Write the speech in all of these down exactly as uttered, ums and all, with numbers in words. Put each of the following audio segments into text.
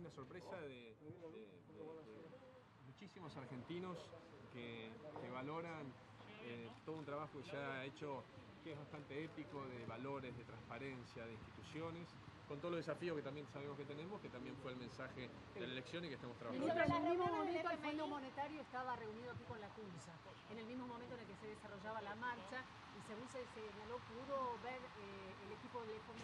la sorpresa de, de, de, de muchísimos argentinos que, que valoran eh, todo un trabajo que se ha hecho, que es bastante ético, de valores, de transparencia, de instituciones, con todos los desafíos que también sabemos que tenemos, que también fue el mensaje de la elección y que estamos trabajando. Ministro, en el mismo momento el Fondo Monetario estaba reunido aquí con la CUNSA, en el mismo momento en el que se desarrollaba la marcha, y según se señaló, pudo ver eh, el equipo del F M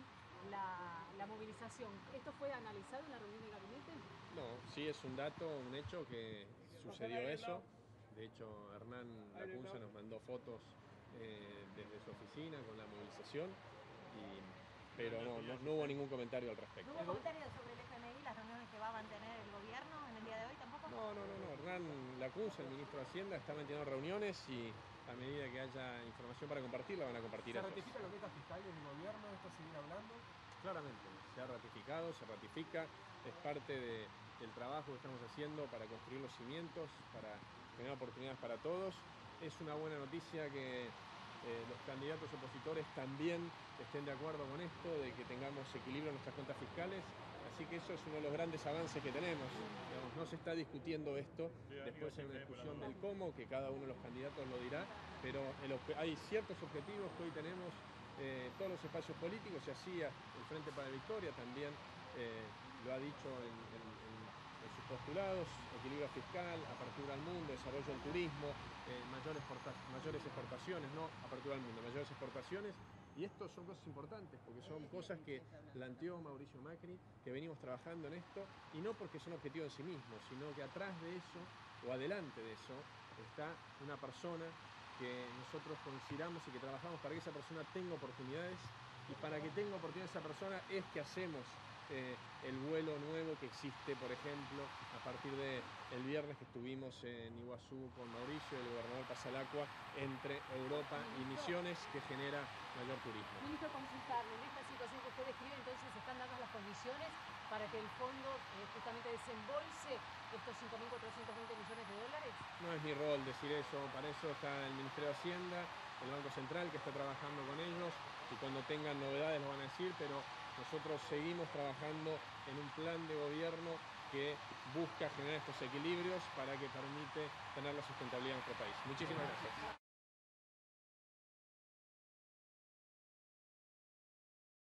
I la, la movilización. ¿Esto fue analizado en la reunión de gabinete? No, sí es un dato, un hecho que sucedió eso. De hecho, Hernán Lacunza nos mandó fotos eh, desde su oficina con la movilización, y, pero no, no, no hubo ningún comentario al respecto. ¿No hubo comentarios sobre el F M I, las reuniones que va a mantener el gobierno en el día de hoy tampoco? No, no, no, no. Hernán Lacunza, el ministro de Hacienda, está manteniendo reuniones y a medida que haya información para compartir, la van a compartir. ¿Se ratifica la meta fiscal del gobierno? ¿Esto seguir hablando? Claramente, se ha ratificado, se ratifica, es parte de, del trabajo que estamos haciendo para construir los cimientos, para generar oportunidades para todos. Es una buena noticia que eh, los candidatos opositores también estén de acuerdo con esto, de que tengamos equilibrio en nuestras cuentas fiscales. Así que eso es uno de los grandes avances que tenemos. Digamos, no se está discutiendo esto, después hay una discusión del cómo, que cada uno de los candidatos lo dirá, pero el, hay ciertos objetivos que hoy tenemos eh, todos los espacios políticos, y así el Frente para la Victoria también eh, lo ha dicho en, en, en, en sus postulados: equilibrio fiscal, apertura al mundo, desarrollo del turismo, eh, mayores, mayores exportaciones, no apertura al mundo, mayores exportaciones. Y esto son cosas importantes, porque son cosas que planteó Mauricio Macri, que venimos trabajando en esto, y no porque son objetivos en sí mismos, sino que atrás de eso, o adelante de eso, está una persona que nosotros consideramos y que trabajamos para que esa persona tenga oportunidades, y para que tenga oportunidades esa persona es que hacemos eh, el vuelo nuevo que existe, por ejemplo, a partir del de viernes que estuvimos en Iguazú con Mauricio, el gobernador Pasalacqua, entre Europa y Misiones, que genera mayor turismo. Ministro, consultarle, en esta situación que usted describe, entonces están dadas las condiciones para que el fondo eh, justamente desembolse estos cinco mil cuatrocientos veinte millones de dólares. No es mi rol decir eso, para eso está el Ministerio de Hacienda, el Banco Central, que está trabajando con ellos, y cuando tengan novedades lo van a decir, pero nosotros seguimos trabajando en un plan de gobierno que busca generar estos equilibrios para que permite tener la sustentabilidad en nuestro país. Muchísimas gracias.